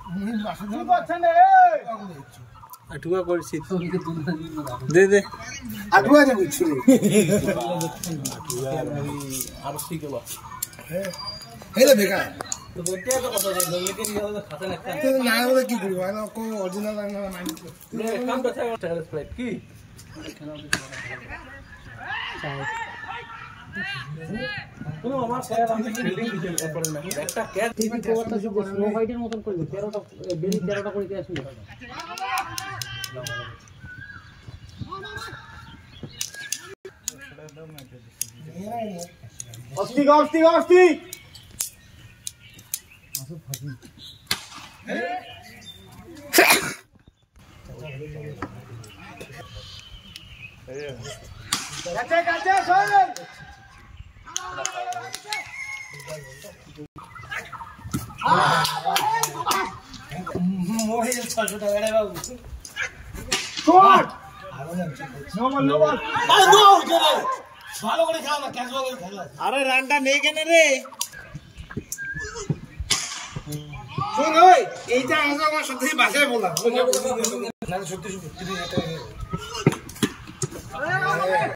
আঠুয়া করছি দে দে আঠুয়া যে বুঝছিস আর ঠিক হবে হেলে দেখা তো বলতে তো কথা বললে কি নিয়ে খাতা না তো না বলে কি করব না কো অরিজিনাল না মাইন্ড নে কাম তো চাই স্প্রাইট কি কোনো আমার স্যার আমি ফিল্ডিং দিতে পারে না একটা ক্যাচ টিভি কোয়াটা সব স্লো ফাইটের মতন করলো 13টা বেরি 13টা করে দিয়ে আসলে অস্তি অস্তি অস্তি আসো ফাঁকি কাছে কাছে শোন মোহিল 600 টাকা রে বাবু শট নো বল আরে নো করে ভালো করে খেলা না ক্যাচ বল খেলা আরে রানটা নেই কেন রে শোন ওই এইটা আমার সত্যি ভাষায় বললাম না সত্যি সত্যি